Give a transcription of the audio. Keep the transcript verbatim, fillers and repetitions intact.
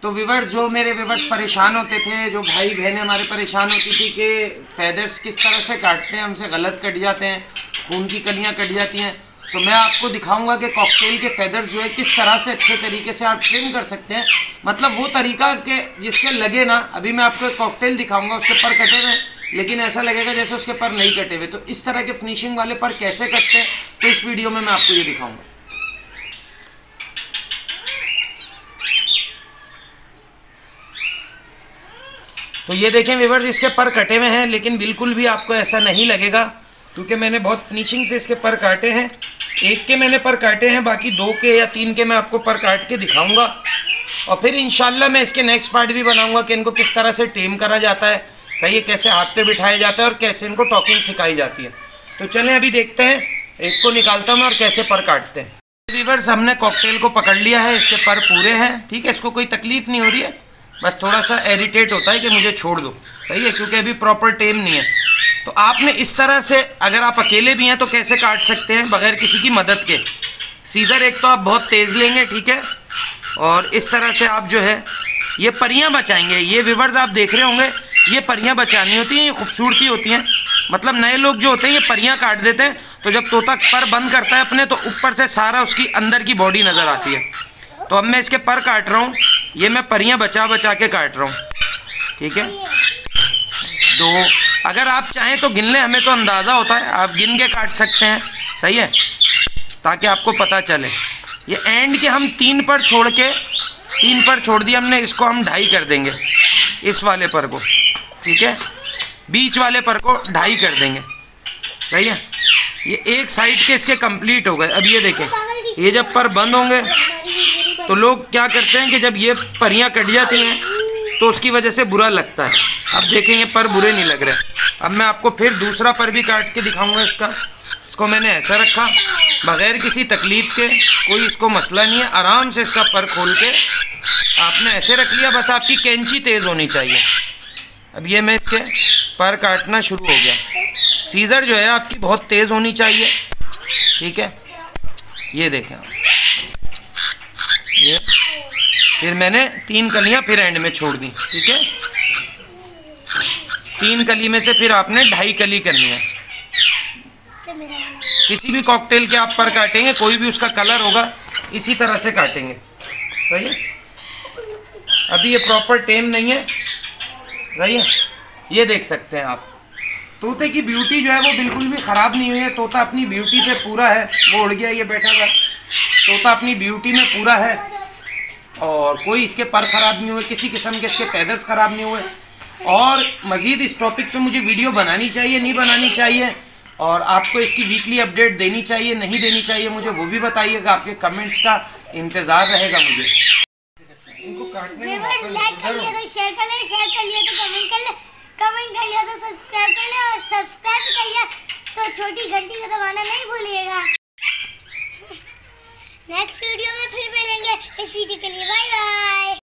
तो व्यूअर्स, जो मेरे व्यूअर्स परेशान होते थे, जो भाई बहनें हमारे परेशान होती थी कि फेदर्स किस तरह से काटते हैं, हमसे गलत कट जाते हैं, खून की कलियां कट जाती हैं, तो मैं आपको दिखाऊंगा कि कॉकटेल के फेदर्स जो है किस तरह से अच्छे तरीके से आप ट्रिम कर सकते हैं। मतलब वो तरीका के जिसके लगे ना, अभी मैं आपको एक कॉकटेल दिखाऊंगा, उसके पर कटे हुए लेकिन ऐसा लगेगा जैसे उसके पर नहीं कटे हुए। तो इस तरह के फिनिशिंग वाले पर कैसे कटते हैं, तो इस वीडियो में मैं आपको ये दिखाऊंगा। तो ये देखें व्यूअर्स, इसके पर कटे हुए हैं, लेकिन बिल्कुल भी आपको ऐसा नहीं लगेगा क्योंकि मैंने बहुत फिनिशिंग से इसके पर काटे हैं। एक के मैंने पर काटे हैं, बाकी दो के या तीन के मैं आपको पर काट के दिखाऊंगा। और फिर इंशाल्लाह मैं इसके नेक्स्ट पार्ट भी बनाऊंगा कि इनको किस तरह से टेम करा जाता है, सही है, कैसे हाथ पे बिठाया जाता है और कैसे इनको टॉकिंग सिखाई जाती है। तो चलें अभी देखते हैं, एक को निकालता हूँ और कैसे पर काटते हैं। व्यूअर्स, हमने कॉकटेल को पकड़ लिया है, इसके पर पूरे हैं, ठीक है, इसको कोई तकलीफ नहीं हो रही है, बस थोड़ा सा इरिटेट होता है कि मुझे छोड़ दो, सही है, क्योंकि अभी प्रॉपर टेम नहीं है। तो आपने इस तरह से, अगर आप अकेले भी हैं तो कैसे काट सकते हैं बगैर किसी की मदद के। सीज़र एक तो आप बहुत तेज़ लेंगे, ठीक है, और इस तरह से आप जो है ये परियां बचाएंगे। ये व्यूअर्स आप देख रहे होंगे, ये परियां बचानी होती हैं, ये खूबसूरती होती हैं। मतलब नए लोग जो होते हैं ये परियां काट देते हैं, तो जब तोता पर बंद करता है अपने, तो ऊपर से सारा उसकी अंदर की बॉडी नज़र आती है। तो अब मैं इसके पर काट रहा हूँ, ये मैं परियां बचा बचा के काट रहा हूँ, ठीक है। दो, अगर आप चाहें तो गिन लें, हमें तो अंदाज़ा होता है, आप गिन के काट सकते हैं, सही है, ताकि आपको पता चले। ये एंड के हम तीन पर छोड़ के, तीन पर छोड़ दिया हमने, इसको हम ढाई कर देंगे, इस वाले पर को, ठीक है, बीच वाले पर को ढाई कर देंगे, सही है। ये एक साइड के इसके कंप्लीट हो गए। अब ये देखें, ये जब पर बंद होंगे तो लोग क्या करते हैं कि जब ये परियां कट जाती हैं तो उसकी वजह से बुरा लगता है। अब देखें ये पर बुरे नहीं लग रहे। अब मैं आपको फिर दूसरा पर भी काट के दिखाऊंगा इसका। इसको मैंने ऐसा रखा बगैर किसी तकलीफ के, कोई इसको मसला नहीं है, आराम से इसका पर खोल के आपने ऐसे रख लिया, बस आपकी कैंची तेज़ होनी चाहिए। अब ये मैं इसके पर काटना शुरू हो गया। सीज़र जो है आपकी बहुत तेज़ होनी चाहिए, ठीक है। ये देखें, ये फिर मैंने तीन कलियां फिर एंड में छोड़ दी, ठीक है। तीन कली में से फिर आपने ढाई कली करनी है। किसी भी कॉकटेल के आप पर काटेंगे, कोई भी उसका कलर होगा, इसी तरह से काटेंगे, सही है। अभी ये प्रॉपर टेम नहीं है, सही है। ये देख सकते हैं आप, तोते की ब्यूटी जो है वो बिल्कुल भी ख़राब नहीं हुई है। तोता अपनी ब्यूटी पे पूरा है। वो उड़ गया, ये बैठा हुआ, तोता अपनी ब्यूटी में पूरा है और कोई इसके पर ख़राब नहीं हुए, किसी किस्म के इसके फैदर्स ख़राब नहीं हुए। और मज़ीद इस टॉपिक पे मुझे वीडियो बनानी चाहिए, नहीं बनानी चाहिए, और आपको इसकी वीकली अपडेट देनी चाहिए, नहीं देनी चाहिए, मुझे वो भी बताइएगा। आपके कमेंट्स का इंतज़ार रहेगा मुझे। इनको काटने में लाइक कर लिया तो शेयर कर ले, शेयर कर लिया तो कमेंट कर ले, कमेंट कर लिया तो सब्सक्राइब कर ले, और सब्सक्राइब कर लिया तो छोटी घंटी को दबाना नहीं भूलिएगा। नेक्स्ट वीडियो में फिर मिलेंगे। इस वीडियो के लिए बाय बाय।